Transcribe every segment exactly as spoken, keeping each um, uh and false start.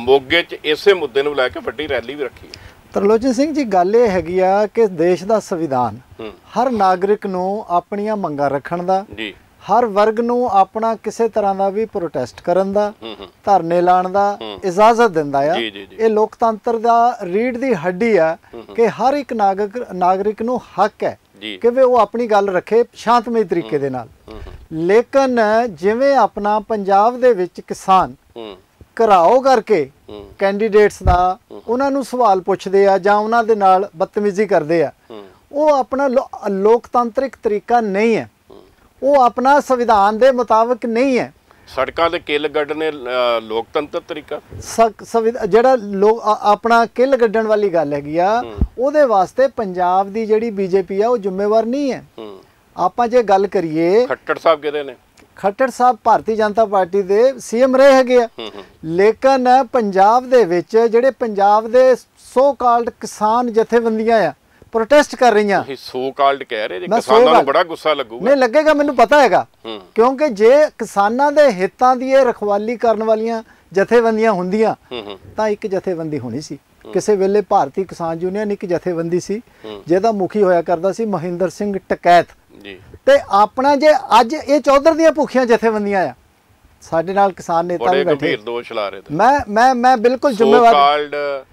ਮੋਗੇ 'ਚ ਇਸੇ ਮੁੱਦੇ ਨੂੰ ਲੈ ਕੇ ਵੱਡੀ ਰੈਲੀ ਵੀ ਰੱਖੀ ਹੈ। ਤਰਲੋਚਨ ਸਿੰਘ ਜੀ, ਗੱਲ ਇਹ ਹੈਗੀ ਆ ਕਿ ਦੇਸ਼ ਦਾ ਸੰਵਿਧਾਨ ਹਰ ਨਾਗਰਿਕ ਨੂੰ ਆਪਣੀਆਂ ਮੰਗਾਂ ਰੱਖਣ ਦਾ, ਜੀ ਹਰ ਵਰਗ ਨੂੰ ਆਪਣਾ ਕਿਸੇ ਤਰ੍ਹਾਂ ਦਾ ਵੀ ਪ੍ਰੋਟੈਸਟ ਕਰਨ ਦਾ, ਧਰਨੇ ਲਾਉਣ ਦਾ ਇਜਾਜ਼ਤ ਦਿੰਦਾ ਆ। ਇਹ ਲੋਕਤੰਤਰ ਦਾ ਰੀੜ ਦੀ ਹੱਡੀ ਆ ਕਿ ਹਰ ਇੱਕ ਨਾਗਰਿਕ ਨਾਗਰਿਕ ਨੂੰ ਹੱਕ ਹੈ ਕਿ ਵੀ ਉਹ ਆਪਣੀ ਗੱਲ ਰੱਖੇ ਸ਼ਾਂਤਮਈ ਤਰੀਕੇ ਦੇ ਨਾਲ। ਲੇਕਿਨ ਜਿਵੇਂ ਆਪਣਾ ਪੰਜਾਬ ਦੇ ਵਿੱਚ ਕਿਸਾਨ ਘਰਾਓ ਕਰਕੇ ਕੈਂਡੀਡੇਟਸ ਦਾ ਉਹਨਾਂ ਨੂੰ ਸਵਾਲ ਪੁੱਛਦੇ ਆ ਜਾਂ ਉਹਨਾਂ ਦੇ ਨਾਲ ਬਦਤਮੀਜ਼ੀ ਕਰਦੇ ਆ, ਉਹ ਆਪਣਾ ਲੋਕਤੰਤਰਿਕ ਤਰੀਕਾ ਨਹੀਂ ਹੈ, ਉਹ ਆਪਣਾ ਸੰਵਿਧਾਨ ਦੇ ਮੁਤਾਬਕ ਨਹੀਂ ਹੈ। ਸੜਕਾਂ ਦੇ ਕਿੱਲ ਗੱਡਣੇ ਲੋਕਤੰਤਰ ਤਰੀਕਾ ਜਿਹੜਾ ਲੋਕ ਆਪਣਾ ਕਿੱਲ ਗੱਡਣ ਵਾਲੀ ਗੱਲ ਹੈਗੀ ਆ, ਉਹਦੇ ਵਾਸਤੇ ਪੰਜਾਬ ਦੀ ਜਿਹੜੀ ਬੀਜੇਪੀ ਆ ਉਹ ਜ਼ਿੰਮੇਵਾਰ ਨਹੀਂ ਹੈ। ਆਪਾਂ ਜੇ ਗੱਲ ਕਰੀਏ, ਖੱਟੜ ਸਾਹਿਬ ਕਿਹਦੇ ਨੇ? ਖੱਟੜ ਸਾਹਿਬ ਭਾਰਤੀ ਜਨਤਾ ਪਾਰਟੀ ਦੇ ਸੀਐਮ ਰਹੇ ਹੈਗੇ ਆ। ਲੇਕਿਨ ਪੰਜਾਬ ਦੇ ਵਿੱਚ ਜਿਹੜੇ ਪੰਜਾਬ ਦੇ ਸੋ ਕਾਲਡ ਕਿਸਾਨ ਜਥੇਬੰਦੀਆਂ ਆ ਪ੍ਰੋਟੈਸਟ ਕਰ ਰਹੀਆਂ। ਸੋ ਕਾਲਡ ਕਹਿ ਰਹੇ, ਕਿਸਾਨਾਂ ਨੂੰ ਬੜਾ ਗੁੱਸਾ ਲੱਗੂਗਾ। ਨਹੀਂ ਲੱਗੇਗਾ, ਮੈਨੂੰ ਪਤਾ ਹੈਗਾ, ਕਿਉਂਕਿ ਜੇ ਕਿਸਾਨਾਂ ਦੇ ਹਿੱਤਾਂ ਦੀ ਇਹ ਰਖਵਾਲੀ ਕਰਨ ਵਾਲੀਆਂ ਜਥੇਬੰਦੀਆਂ ਹੁੰਦੀਆਂ ਤਾਂ ਇੱਕ ਜਥੇਬੰਦੀ ਹੋਣੀ ਸੀ। ਕਿਸੇ ਵੇਲੇ ਭਾਰਤੀ ਕਿਸਾਨ ਯੂਨੀਅਨ ਇੱਕ ਜਥੇਬੰਦੀ ਸੀ ਜਿਹਦਾ ਮੁਖੀ ਹੋਇਆ ਕਰਦਾ ਸੀ ਮਹਿੰਦਰ ਸਿੰਘ ਟਕੈਤ। ਤੇ ਆਪਣਾ ਜੇ ਅੱਜ ਇਹ ਚੌਧਰ ਦੀਆਂ ਭੁੱਖੀਆਂ ਜਥੇਬੰਦੀਆਂ ਆ, ਸਾਡੇ ਨਾਲ ਕਿਸਾਨ ਨੇਤਾ ਵੀ ਬੈਠੇ, ਦੋਸ਼ ਲਾ ਰਹੇ ਮੈਂ ਮੈਂ ਮੈਂ ਬਿਲਕੁਲ ਜ਼ਿੰਮੇਵਾਰ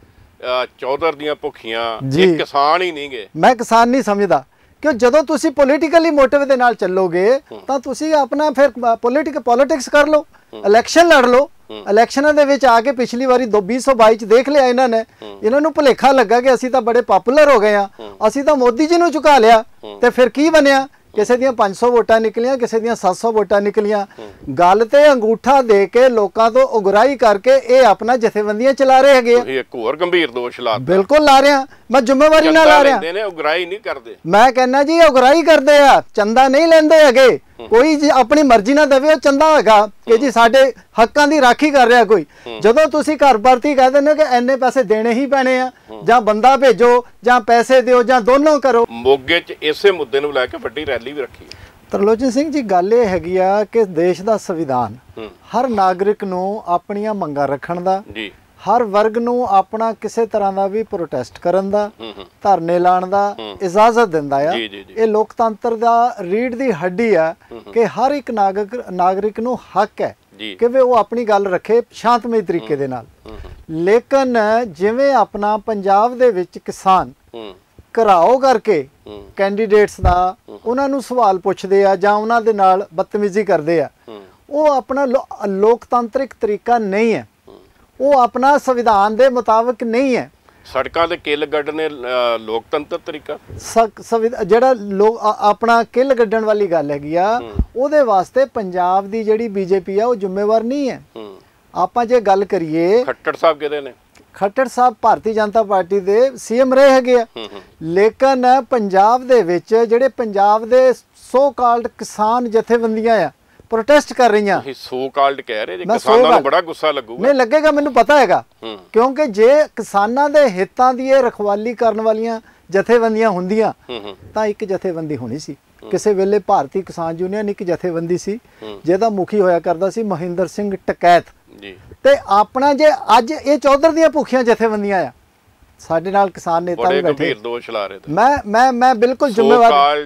ਚੌਧਰ ਦੀਆਂ ਭੁੱਖੀਆਂ, ਇਹ ਕਿਸਾਨ ਹੀ ਨਹੀਂ ਗੇ। ਮੈਂ ਕਿਸਾਨ ਨਹੀਂ ਸਮਝਦਾ ਕਿ ਜਦੋਂ ਤੁਸੀਂ ਪੋਲੀਟੀਕਲੀ ਮੋਟਿਵ ਦੇ ਨਾਲ ਚੱਲੋਗੇ ਤਾਂ ਤੁਸੀਂ ਆਪਣਾ ਫਿਰ ਪੋਲੀਟਿਕ ਪੋਲਿਟਿਕਸ ਕਰ ਲਓ, ਇਲੈਕਸ਼ਨ ਲੜ ਲਓ। ਇਲੈਕਸ਼ਨਾਂ ਦੇ ਵਿੱਚ ਆ ਕੇ ਪਿਛਲੀ ਵਾਰੀ ਵੀਹ ਸੌ ਬਾਈ ਚ ਦੇਖ ਲਿਆ ਇਹਨਾਂ ਨੇ, ਇਹਨਾਂ ਨੂੰ ਭੁਲੇਖਾ ਲੱਗਾ ਕਿ ਅਸੀਂ ਤਾਂ ਬੜੇ ਪਪੂਲਰ ਹੋ ਗਏ ਆ, ਅਸੀਂ ਤਾਂ ਮੋਦੀ ਜੀ ਨੂੰ ਝੁਕਾ ਲਿਆ। ਤੇ ਫਿਰ ਕੀ ਬਣਿਆ? ਕਿਸੇ ਦੀਆਂ ਪੰਜ ਸੌ ਵੋਟਾਂ ਨਿਕਲੀਆਂ, ਕਿਸੇ ਦੀਆਂ ਸੱਤ ਸੌ ਵੋਟਾਂ ਨਿਕਲੀਆਂ। ਗੱਲ ਤੇ ਅੰਗੂਠਾ ਦੇ ਕੇ ਲੋਕਾਂ ਤੋਂ ਉਗਰਾਹੀ ਕਰਕੇ ਇਹ ਆਪਣਾ ਜਥੇਬੰਦੀਆਂ ਚਲਾ ਰਹੇ ਹੈਗੇ ਆ। ਇੱਕ ਹੋਰ ਗੰਭੀਰ ਦੋਸ਼ ਲਾ ਬਿਲਕੁਲ ਲਾ ਰਿਹਾ, ਮੈਂ ਜ਼ਿੰਮੇਵਾਰੀ ਨਾਲ ਲਾ ਰਿਹਾ। ਨੇ ਉਗਰਾਹੀ ਨਹੀਂ ਕਰਦੇ। ਮੈਂ ਕਹਿੰਦਾ ਜੀ ਉਗਰਾਹੀ ਕਰਦੇ ਆ, ਚੰਦਾ ਨਹੀਂ ਲੈਂਦੇ ਹੈਗੇ। ਕੋਈ ਜੀ ਆਪਣੀ ਮਰਜ਼ੀ ਨਾਲ ਦੇਵੇ ਉਹ ਚੰਦਾ ਹੈਗਾ ਕਿ ਜੀ ਸਾਡੇ ਹੱਕਾਂ ਦੀ ਰਾਖੀ ਕਰ ਰਿਹਾ ਕੋਈ। ਜਦੋਂ ਤੁਸੀਂ ਘਰ ਭਰਤੀ ਕਹਿ ਦਿੰਦੇ ਕਿ ਇੰਨੇ ਪੈਸੇ ਦੇਣੇ ਹੀ ਪੈਣੇ ਆ, ਜਾਂ ਬੰਦਾ ਭੇਜੋ ਜਾਂ ਪੈਸੇ ਦਿਓ ਜਾਂ ਦੋਨੋਂ ਕਰੋ। ਮੋਗੇ 'ਚ ਇਸੇ ਮੁੱਦੇ ਨੂੰ ਲੈ ਕੇ ਵੱਡੀ ਰੈਲੀ ਵੀ ਰੱਖੀ ਹੈ। ਤਰਲੋਚਨ ਸਿੰਘ ਜੀ, ਗੱਲ ਇਹ ਹੈਗੀ ਆ ਕਿ ਦੇਸ਼ ਦਾ ਸੰਵਿਧਾਨ ਹਰ ਨਾਗਰਿਕ ਨੂੰ ਆਪਣੀਆਂ ਮੰਗਾਂ ਰੱਖਣ ਦਾ, ਹਰ ਵਰਗ ਨੂੰ ਆਪਣਾ ਕਿਸੇ ਤਰ੍ਹਾਂ ਦਾ ਵੀ ਪ੍ਰੋਟੈਸਟ ਕਰਨ ਦਾ, ਧਰਨੇ ਲਾਉਣ ਦਾ ਇਜਾਜ਼ਤ ਦਿੰਦਾ ਆ। ਇਹ ਲੋਕਤੰਤਰ ਦਾ ਰੀੜ ਦੀ ਹੱਡੀ ਆ ਕਿ ਹਰ ਇੱਕ ਨਾਗਰਿਕ ਨਾਗਰਿਕ ਨੂੰ ਹੱਕ ਹੈ ਕਿ ਵੀ ਉਹ ਆਪਣੀ ਗੱਲ ਰੱਖੇ ਸ਼ਾਂਤਮਈ ਤਰੀਕੇ ਦੇ ਨਾਲ। ਲੇਕਿਨ ਜਿਵੇਂ ਆਪਣਾ ਪੰਜਾਬ ਦੇ ਵਿੱਚ ਕਿਸਾਨ ਘਰਾਓ ਕਰਕੇ ਕੈਂਡੀਡੇਟਸ ਦਾ ਉਹਨਾਂ ਨੂੰ ਸਵਾਲ ਪੁੱਛਦੇ ਆ ਜਾਂ ਉਹਨਾਂ ਦੇ ਨਾਲ ਬਦਤਮੀਜ਼ੀ ਕਰਦੇ ਆ, ਉਹ ਆਪਣਾ ਲੋਕਤੰਤਰਿਕ ਤਰੀਕਾ ਨਹੀਂ ਹੈ, ਉਹ ਆਪਣਾ ਸੰਵਿਧਾਨ ਦੇ ਮੁਤਾਬਕ ਨਹੀਂ ਹੈ। ਸੜਕਾਂ ਦੇ ਕਿੱਲ ਗੱਡਣੇ ਲੋਕਤੰਤਰ ਤਰੀਕਾ ਜਿਹੜਾ ਲੋਕ ਆਪਣਾ ਕਿੱਲ ਗੱਡਣ ਵਾਲੀ ਗੱਲ ਹੈਗੀ ਆ, ਉਹਦੇ ਵਾਸਤੇ ਪੰਜਾਬ ਦੀ ਜਿਹੜੀ ਬੀਜੇਪੀ ਆ ਉਹ ਜ਼ਿੰਮੇਵਾਰ ਨਹੀਂ ਹੈ। ਆਪਾਂ ਜੇ ਗੱਲ ਕਰੀਏ, ਖੱਟੜ ਸਾਹਿਬ ਕਿਹਦੇ ਨੇ? ਖੱਟੜ ਸਾਹਿਬ ਭਾਰਤੀ ਜਨਤਾ ਪਾਰਟੀ ਦੇ ਸੀਐਮ ਰਹੇ ਹੈਗੇ ਆ। ਲੇਕਿਨ ਪੰਜਾਬ ਦੇ ਵਿੱਚ ਜਿਹੜੇ ਪੰਜਾਬ ਦੇ ਸੋ ਕਾਲਡ ਕਿਸਾਨ ਜਥੇਬੰਦੀਆਂ ਆ ਪ੍ਰੋਟੈਸਟ ਕਰ ਰਹੀਆਂ। ਸੋ ਕਾਲਡ ਕਹਿ ਰਹੇ, ਕਿਸਾਨਾਂ ਨੂੰ ਬੜਾ ਗੁੱਸਾ ਲੱਗੂਗਾ। ਨਹੀਂ ਲੱਗੇਗਾ, ਮੈਨੂੰ ਪਤਾ ਹੈਗਾ, ਕਿਉਂਕਿ ਜੇ ਕਿਸਾਨਾਂ ਦੇ ਹਿੱਤਾਂ ਦੀ ਇਹ ਰਖਵਾਲੀ ਕਰਨ ਵਾਲੀਆਂ ਜਥੇਬੰਦੀਆਂ ਹੁੰਦੀਆਂ ਤਾਂ ਇੱਕ ਜਥੇਬੰਦੀ ਹੋਣੀ ਸੀ। ਕਿਸੇ ਵੇਲੇ ਭਾਰਤੀ ਕਿਸਾਨ ਯੂਨੀਅਨ ਇੱਕ ਜਥੇਬੰਦੀ ਸੀ ਜਿਹਦਾ ਮੁਖੀ ਹੋਇਆ ਕਰਦਾ ਸੀ ਮਹਿੰਦਰ ਸਿੰਘ ਟਕੈਤ। ਤੇ ਆਪਣਾ ਜੇ ਅੱਜ ਇਹ ਚੌਧਰ ਦੀਆਂ ਭੁੱਖੀਆਂ ਜਥੇਬੰਦੀਆਂ ਆ, ਸਾਡੇ ਨਾਲ ਕਿਸਾਨ ਨੇਤਾ ਵੀ ਬੈਠੇ, ਦੋਸ਼ ਲਾ ਰਹੇ। ਮੈਂ ਮੈਂ ਮੈਂ ਬਿਲਕੁਲ ਜ਼ਿੰਮੇਵਾਰ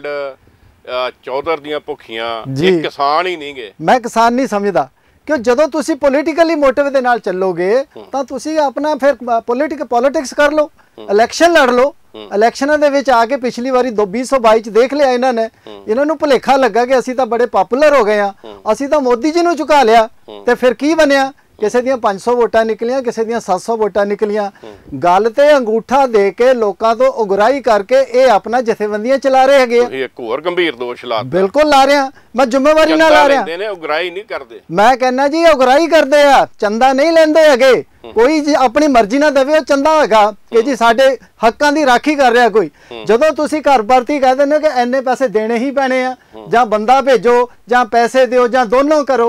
ਚੌਧਰ ਦੀਆਂ ਭੁੱਖੀਆਂ, ਇਹ ਕਿਸਾਨ ਹੀ ਨਹੀਂ ਗੇ। ਮੈਂ ਕਿਸਾਨ ਨਹੀਂ ਸਮਝਦਾ ਕਿ ਜਦੋਂ ਤੁਸੀਂ ਪੋਲੀਟੀਕਲੀ ਮੋਟਿਵ ਦੇ ਨਾਲ ਚੱਲੋਗੇ ਤਾਂ ਤੁਸੀਂ ਆਪਣਾ ਫਿਰ ਪੋਲੀਟਿਕ ਪੋਲਿਟਿਕਸ ਕਰ ਲਓ, ਇਲੈਕਸ਼ਨ ਲੜ ਲਓ। ਇਲੈਕਸ਼ਨਾਂ ਦੇ ਵਿੱਚ ਆ ਕੇ ਪਿਛਲੀ ਵਾਰੀ ਵੀਹ ਸੌ ਬਾਈ ਚ ਦੇਖ ਲਿਆ ਇਹਨਾਂ ਨੇ, ਇਹਨਾਂ ਨੂੰ ਭੁਲੇਖਾ ਲੱਗਾ ਕਿ ਅਸੀਂ ਤਾਂ ਬੜੇ ਪਪੂਲਰ ਹੋ ਗਏ ਆ, ਅਸੀਂ ਤਾਂ ਮੋਦੀ ਜੀ ਨੂੰ ਝੁਕਾ ਲਿਆ। ਤੇ ਫਿਰ ਕੀ ਬਣਿਆ? ਕਿਸੇ ਦੀਆਂ ਪੰਜ ਸੌ ਵੋਟਾਂ ਨਿਕਲੀਆਂ, ਕਿਸੇ ਦੀਆਂ ਸੱਤ ਸੌ ਵੋਟਾਂ ਨਿਕਲੀਆਂ। ਗੱਲ ਤੇ ਅੰਗੂਠਾ ਦੇ ਕੇ ਲੋਕਾਂ ਤੋਂ ਉਗਰਾਹੀ ਕਰਕੇ ਇਹ ਆਪਣਾ ਜਥੇਬੰਦੀਆਂ ਚਲਾ ਰਹੇ ਹੈਗੇ ਆ। ਇੱਕ ਹੋਰ ਗੰਭੀਰ ਦੋਸ਼ ਲਾ ਬਿਲਕੁਲ ਲਾ ਰਿਹਾ, ਮੈਂ ਜ਼ਿੰਮੇਵਾਰੀ ਨਾਲ ਲਾ ਰਿਹਾ। ਨੇ ਉਗਰਾਹੀ ਨਹੀਂ ਕਰਦੇ। ਮੈਂ ਕਹਿੰਦਾ ਜੀ ਉਗਰਾਹੀ ਕਰਦੇ ਆ, ਚੰਦਾ ਨਹੀਂ ਲੈਂਦੇ ਹੈਗੇ। ਕੋਈ ਜੀ ਆਪਣੀ ਮਰਜ਼ੀ ਨਾਲ ਦੇਵੇ ਉਹ ਚੰਦਾ ਹੈਗਾ ਕਿ ਜੀ ਸਾਡੇ ਹੱਕਾਂ ਦੀ ਰਾਖੀ ਕਰ ਰਿਹਾ ਕੋਈ। ਜਦੋਂ ਤੁਸੀਂ ਘਰ ਭਰਤੀ ਕਹਿ ਦਿੰਦੇ ਕਿ ਇੰਨੇ ਪੈਸੇ ਦੇਣੇ ਹੀ ਪੈਣੇ ਆ, ਜਾਂ ਬੰਦਾ ਭੇਜੋ ਜਾਂ ਪੈਸੇ ਦਿਓ ਜਾਂ ਦੋਨੋਂ ਕਰੋ।